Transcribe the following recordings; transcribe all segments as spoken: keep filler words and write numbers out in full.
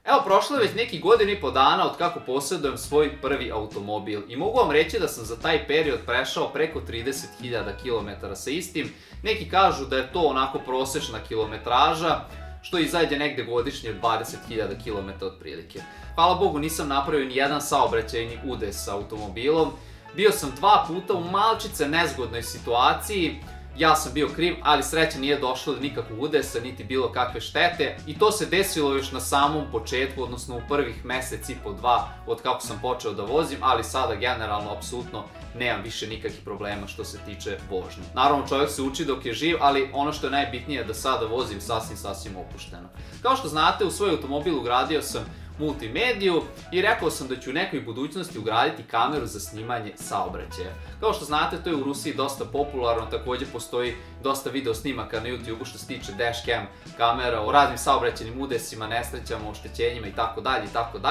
Evo, prošlo je već neki godinu i po dana od kako posjedujem svoj prvi automobil i mogu vam reći da sam za taj period prešao preko trideset hiljada kilometara sa istim. Neki kažu da je to onako prosečna kilometraža, što izađe negde godišnje dvadeset hiljada kilometara otprilike. Hvala Bogu, nisam napravio ni jedan saobraćajni udes sa automobilom. Bio sam dva puta u malčice nezgodnoj situaciji. Ja sam bio kriv, ali sreća nije došlo do nikakvog udesa, niti bilo kakve štete. I to se desilo još na samom početku, odnosno u prvih mesec i po dva od kako sam počeo da vozim, ali sada generalno, apsolutno, nemam više nikakvih problema što se tiče vožnje. Naravno, čovjek se uči dok je živ, ali ono što je najbitnije je da sada vozim sasvim, sasvim opušteno. Kao što znate, u svoj automobil ugradio sam multimediju i rekao sam da ću u nekoj budućnosti ugraditi kameru za snimanje saobraćaja. Kao što znate, to je u Rusiji dosta popularno, također postoji dosta video snimaka na YouTube što se tiče dashcam kamera, o raznim saobraćajnim udesima, nesrećama, oštećenjima itd. itd.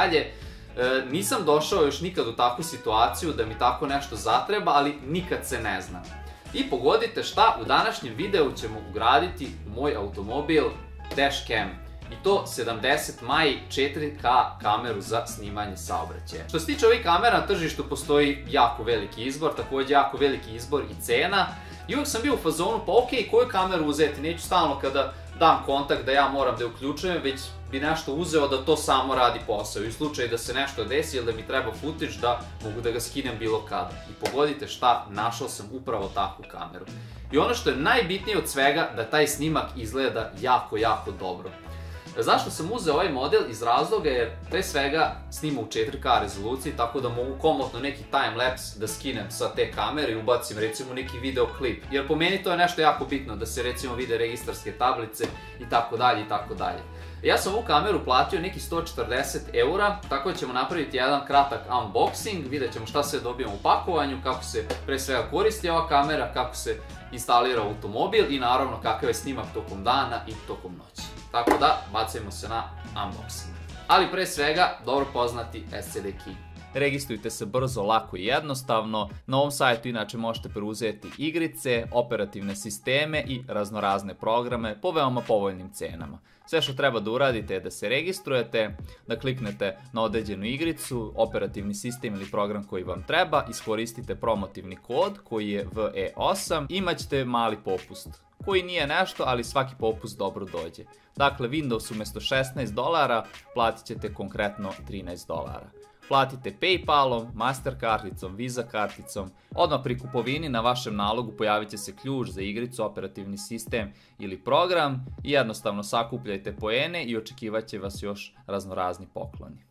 E, nisam došao još nikad u takvu situaciju da mi tako nešto zatreba, ali nikad se ne zna. I pogodite šta, u današnjem videu ćemo ugraditi u moj automobil dashcam. I to sedamdeset maj četiri K kameru za snimanje saobraćaja. Što se tiče ovih kamera, na tržištu postoji jako veliki izbor, također jako veliki izbor i cena. I uvijek sam bio u fazonu, pa ok, koju kameru uzeti? Neću stalno kada dam kontakt da ja moram da je uključujem, već bi nešto uzeo da to samo radi posao. I u slučaju da se nešto desi ili da mi treba footage, da mogu da ga skinem bilo kada. I pogodite šta, našao sam upravo takvu kameru. I ono što je najbitnije od svega, da taj snimak izgleda jako, jako dobro. Zašto sam uzeo ovaj model? Iz razloga jer pre svega snima u četiri K rezoluciji, tako da mogu komotno neki timelapse da skinem sa te kamere i ubacim recimo neki video klip. Jer po meni to je nešto jako bitno, da se recimo vide registarske tablice i tako dalje i tako dalje. Ja sam ovu kameru platio neki sto četrdeset eura, tako da ćemo napraviti jedan kratak unboxing, vidjet ćemo šta se dobijemo u pakovanju, kako se pre svega koristi ova kamera, kako se instalira automobil i naravno kakav je snimak tokom dana i tokom noći. Tako da, bacimo se na unboxing. Ali pre svega, dobro poznati S C D key. Registrujte se brzo, lako i jednostavno. Na ovom sajtu inače možete preuzeti igrice, operativne sisteme i raznorazne programe po veoma povoljnim cenama. Sve što treba da uradite je da se registrujete, da kliknete na određenu igricu, operativni sistem ili program koji vam treba, iskoristite promotivni kod koji je V E osam i imat ćete mali popust, koji nije nešto, ali svaki popust dobro dođe. Dakle, Windows umjesto šesnaest dolara platit ćete konkretno trinaest dolara. Platite PayPalom, Master karticom, Visa karticom. Odmah pri kupovini na vašem nalogu pojavit će se ključ za igricu, operativni sistem ili program i jednostavno sakupljajte poene i očekivat će vas još raznorazni pokloni.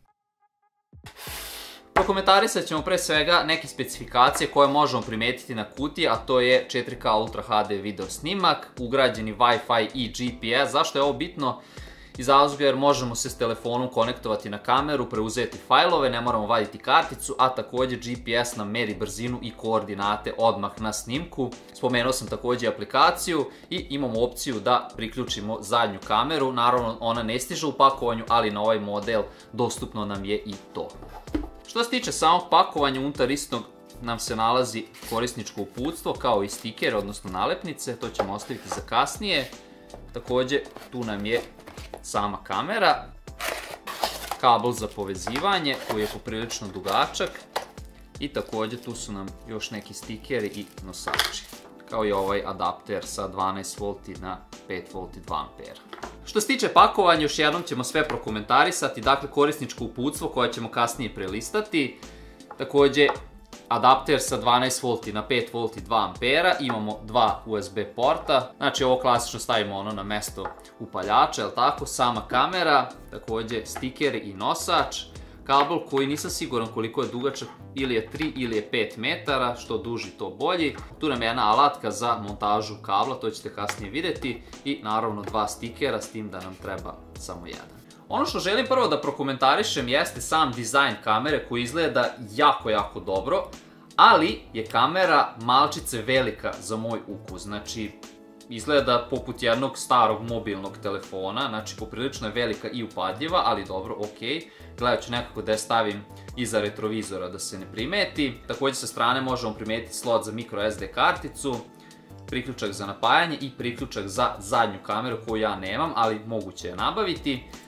Prokomentarisat ćemo pre svega neke specifikacije koje možemo primetiti na kutiji, a to je četiri K Ultra H D video snimak, ugrađeni Wi-Fi i G P S. Zašto je ovo bitno? Iz razloga jer možemo se s telefonom konektovati na kameru, preuzeti fajlove, ne moramo vaditi karticu, a također G P S nam meri brzinu i koordinate odmah na snimku. Spomenuo sam također aplikaciju i imamo opciju da priključimo zadnju kameru. Naravno, ona ne stiže u pakovanju, ali na ovaj model dostupno nam je i to. Što se tiče samog pakovanja, unutar istog nam se nalazi korisničko uputstvo kao i stiker, odnosno nalepnice, to ćemo ostaviti za kasnije. Također tu nam je sama kamera, kabel za povezivanje koji je poprilično dugačak i također tu su nam još neki stikeri i nosači, kao i ovaj adapter sa dvanaest volti na pet volti dva ampera. Što se tiče pakovanja, još jednom ćemo sve prokomentarisati, dakle korisničko uputstvo koje ćemo kasnije prelistati, također adapter sa dvanaest volti na pet volti dva ampera, imamo dva U S B porta, znači ovo klasično stavimo ono na mesto upaljača, jel tako, sama kamera, također stiker i nosač, kabel koji nisam siguran koliko je dugačak, ili je tri ili je pet metara, što duži to bolji. Tu nam je jedna alatka za montažu kabla, to ćete kasnije vidjeti, i naravno dva stikera, s tim da nam treba samo jedan. Ono što želim prvo da prokomentarišem jeste sam dizajn kamere koji izgleda jako, jako dobro, ali je kamera malčice velika za moj ukus. Znači, izgleda poput jednog starog mobilnog telefona, znači poprilično je velika i upadljiva, ali dobro, ok. Gledat ću nekako da je stavim iza retrovizora da se ne primeti. Također sa strane možemo primetiti slot za micro S D karticu, priključak za napajanje i priključak za zadnju kameru koju ja nemam, ali moguće je nabaviti.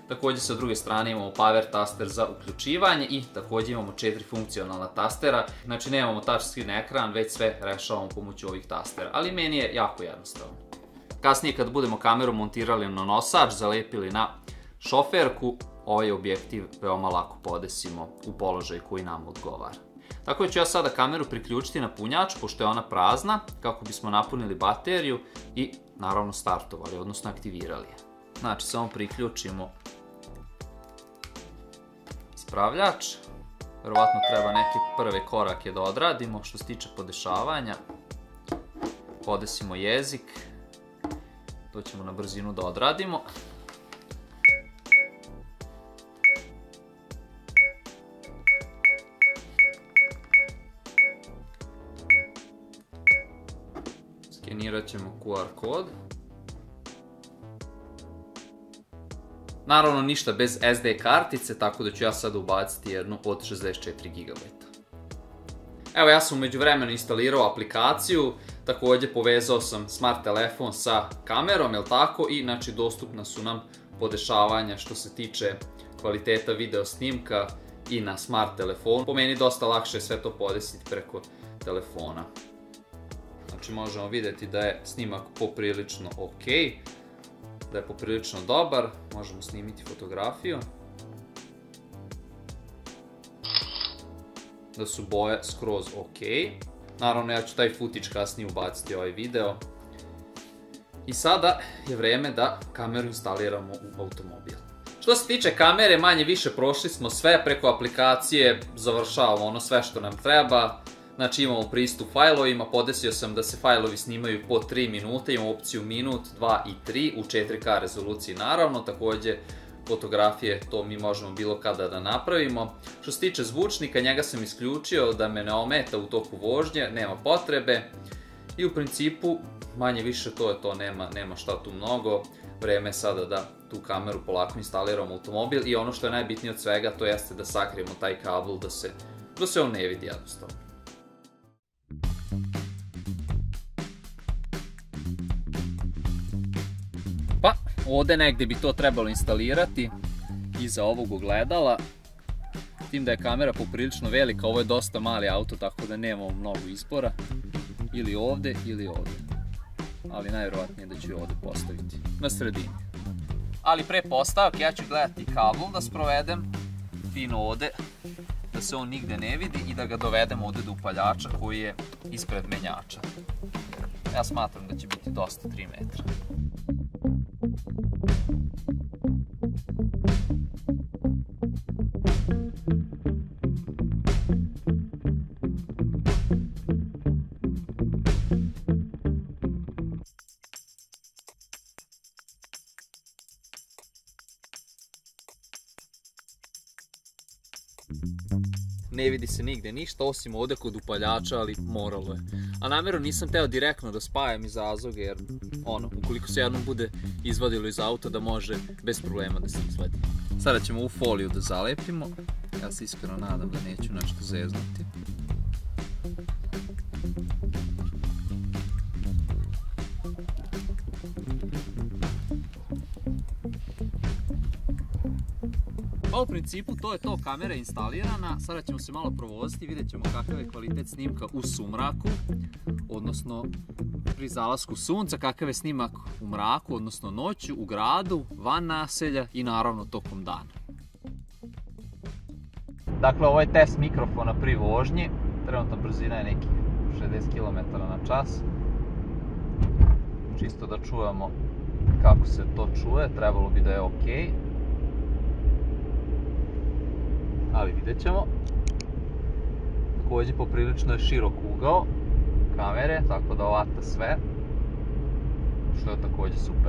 Također sa druge strane imamo power taster za uključivanje i također imamo četiri funkcionalna tastera. Znači nemamo touchscreen ekran, već sve rešavamo pomoću ovih tastera, ali meni je jako jednostavno. Kasnije kad budemo kameru montirali na nosač, zalepili na šoferku, ovaj objektiv veoma lako podesimo u položaj koji nam odgovara. Tako da ću ja sada kameru priključiti na punjač, pošto je ona prazna, kako bismo napunili bateriju i naravno startovali, odnosno aktivirali je. Znači samo priključimo ispravljač, verovatno treba neke prve korake da odradimo što se tiče podešavanja. Podesimo jezik, to ćemo na brzinu da odradimo. Skenirat ćemo Q R kod. Naravno ništa bez S D kartice, tako da ću ja sada ubaciti jednu od šezdeset četiri gigabajta. Evo, ja sam u međuvremenu instalirao aplikaciju, također povezao sam smart telefon sa kamerom, jel tako, i znači dostupna su nam podešavanja što se tiče kvaliteta video snimka i na smart telefonu. Po meni dosta lakše je sve to podesiti preko telefona. Znači možemo vidjeti da je snimak poprilično ok, da je poprilično dobar, možemo snimiti fotografiju. Da su boje skroz ok. Naravno ja ću taj footage kasnije ubaciti ovaj video. I sada je vreme da kameru instaliramo u automobil. Što se tiče kamere, manje više prošli smo sve preko aplikacije, završavamo ono sve što nam treba. Znači imamo pristup fajlovima, podesio sam da se fajlovi snimaju po tri minute, imamo opciju minut, dva i tri u četiri K rezoluciji naravno, također fotografije to mi možemo bilo kada da napravimo. Što se tiče zvučnika, njega sam isključio da me ne ometa u toku vožnje, nema potrebe i u principu manje više to je to, nema, nema šta tu mnogo. Vreme je sada da tu kameru polako instaliramo u automobil i ono što je najbitnije od svega to jeste da sakrijemo taj kabel da se, da se on ne vidi jednostavno. Pa, ovdje negdje bi to trebalo instalirati iza ovog ogledala. S tim da je kamera poprilično velika, ovo je dosta mali auto, tako da nemamo mnogo izbora. Ili ovdje, ili ovdje. Ali najvjerojatnije da ću je ovdje postaviti, na sredini. Ali pre postavke ja ću gledati kabel da sprovedem fino ovdje, da se on nigde ne vidi i da ga dovedem ovdje do upaljača koji je ispred menjača. Ja smatram da će biti dosta tri metra. Ne vidi se nigde ništa osim ovdje kod upaljača, ali moralo je. A namjerno nisam teo direktno da spajam iz razloga jer ono, ukoliko se jednom bude izvadilo iz auta da može bez problema da se izvadi. Sada ćemo u foliju da zalepimo. Ja se iskreno nadam da neću nešto zeznuti. Pa u principu to je to, kamera je instalirana, sada ćemo se malo provoziti, vidjet ćemo kakav je kvalitet snimka u sumraku, odnosno pri zalasku sunca, kakav je snimak u mraku, odnosno noću, u gradu, van naselja i naravno tokom dana. Dakle, ovo je test mikrofona pri vožnji, trenutna brzina je nekih šezdeset kilometara na čas. Čisto da čujemo kako se to čuje, trebalo bi da je ok. Ali vidjet ćemo. Također poprilično je širok ugao kamere, tako da ovata sve, što je također super.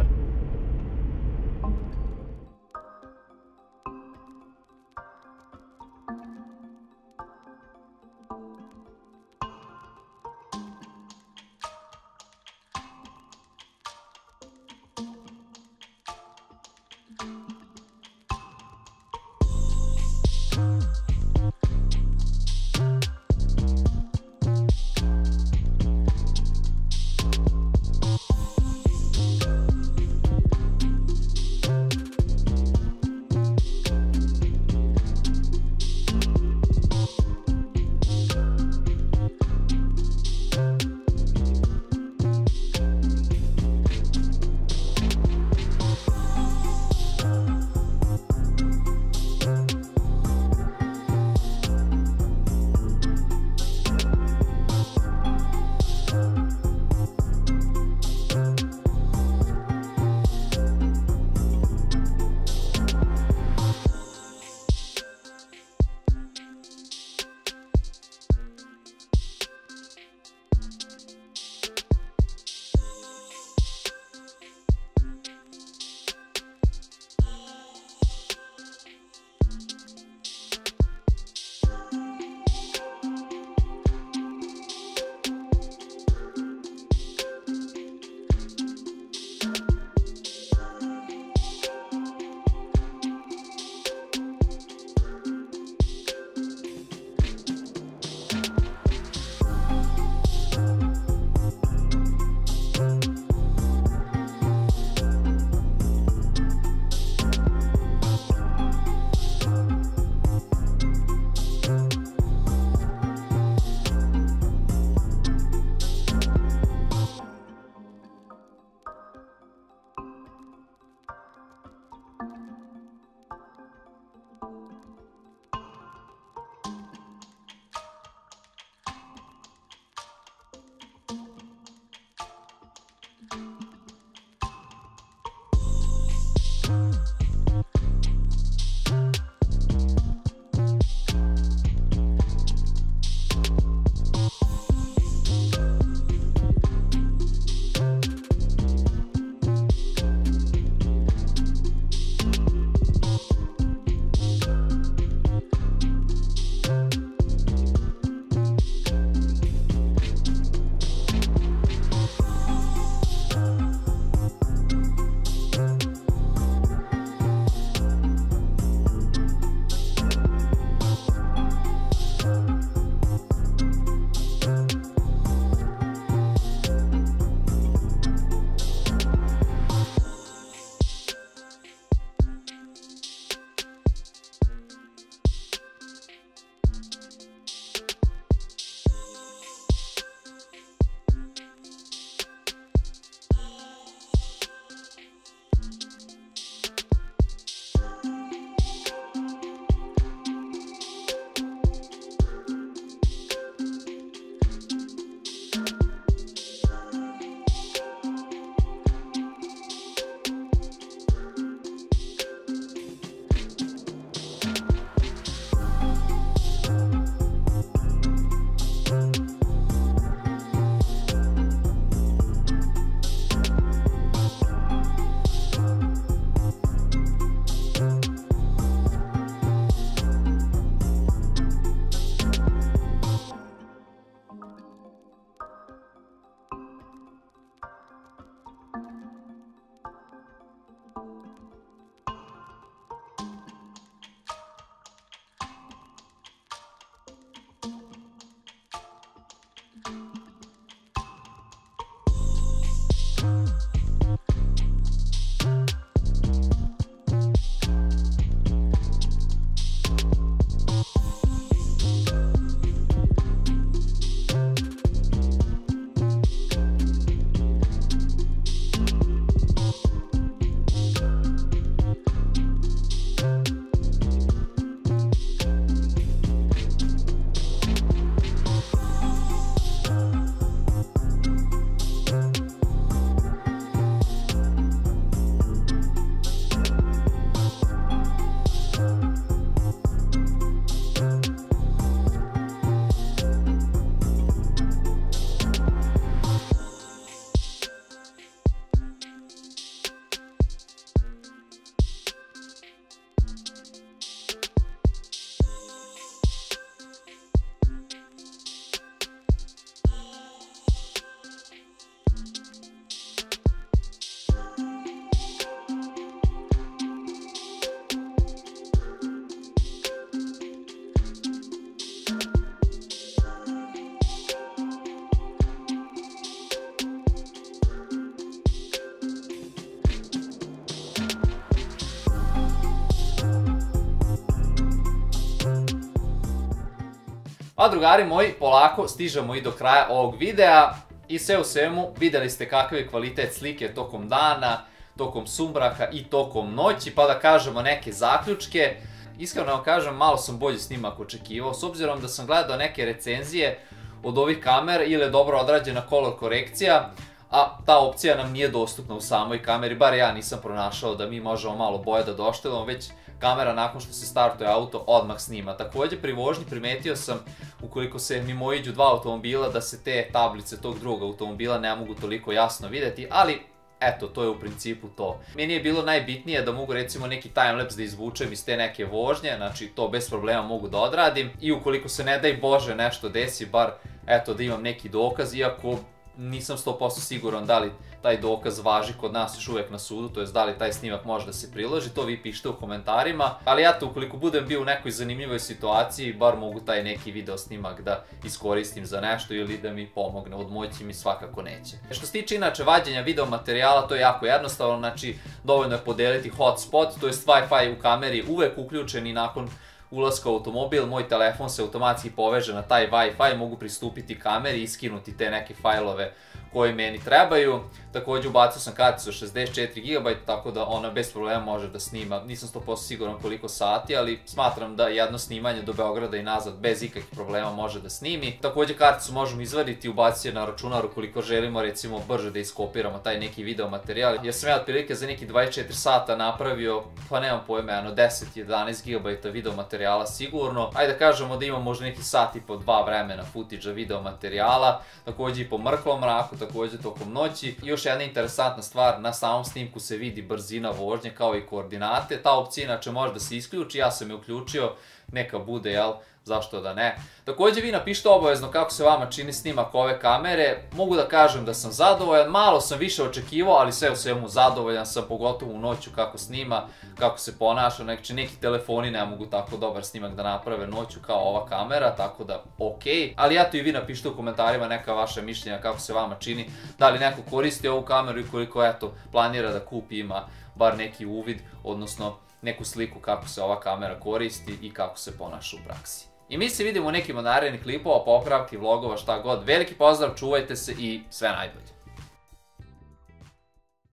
A drugari moji, polako stižemo i do kraja ovog videa i sve u svemu vidjeli ste kakav je kvalitet slike tokom dana, tokom sumraka i tokom noći, pa da kažemo neke zaključke. Iskreno vam kažem, malo sam bolji snimak očekivao, s obzirom da sam gledao neke recenzije od ovih kamera ili je dobro odrađena color korekcija, a ta opcija nam nije dostupna u samoj kameri, bar ja nisam pronašao da mi možemo malo boje da doštelimo, već kamera nakon što se startuje auto odmah snima. Također pri vožnji primetio sam, ukoliko se mimoiđu dva automobila, da se te tablice tog drugog automobila ne mogu toliko jasno vidjeti, ali eto, to je u principu to. Meni je bilo najbitnije da mogu recimo neki timelapse da izvučem iz te neke vožnje, znači to bez problema mogu da odradim i ukoliko se ne daj Bože nešto desi, bar eto da imam neki dokaz, iako nisam sto posto siguran da li taj dokaz važi kod nas još uvijek na sudu, to jest da li taj snimak može da se priloži, to vi pišite u komentarima. Ali eto, ukoliko budem bio u nekoj zanimljivoj situaciji, bar mogu taj neki video snimak da iskoristim za nešto ili da mi pomogne, odmoći mi svakako neće. Što se tiče inače vađenja video materijala, to je jako jednostavno, znači dovoljno je podeliti hotspot, to jest Wi-Fi u kameri uvek uključen i nakon ulaska u automobil, moj telefon se automatski poveže na taj Wi-Fi, mogu pristupiti kameri i iskinuti te neke fajlove koji meni trebaju. Također ubacio sam karticu šezdeset četiri gigabajta, tako da ona bez problema može da snima, nisam sto posto siguran koliko sati, ali smatram da jedno snimanje do Beograda i nazad bez ikakvih problema može da snimi. Također karticu možemo izvaditi i ubaciti je na računar ukoliko želimo recimo brže da iskopiramo taj neki video materijal, jer sam ja otprilike za neki dvadeset četiri sata napravio, pa nemam pojma, jedno deset do jedanaest gigabajta video materijala sigurno. Ajde da kažemo da imam možda neki sat i po dva vremena footage-a video materijala, također i po mrklom mraku, također tokom noći. I još jedna interesantna stvar, na samom snimku se vidi brzina vožnje kao i koordinate, ta opcija inače može da se isključi, ja sam je uključio, neka bude, jel, zašto da ne. Također vi napišite obavezno kako se vama čini snimak ove kamere, mogu da kažem da sam zadovoljan, malo sam više očekivao, ali sve u svemu zadovoljan sam, pogotovo u noću kako snima, kako se ponaša, znači neki telefoni ne mogu tako dobar snimak da naprave noću kao ova kamera, tako da okej. Ali eto i vi napišite u komentarima neka vaša mišljenja kako se vama čini, da li neko koristi ovu kameru i koliko eto planira da kupi, ima bar neki uvid, odnosno neku sliku kako se ova kamera koristi i kako se ponaša u praksi. I mi se vidimo u nekim od narednih klipova, popravki, vlogova, šta god. Veliki pozdrav, čuvajte se i sve najbolje.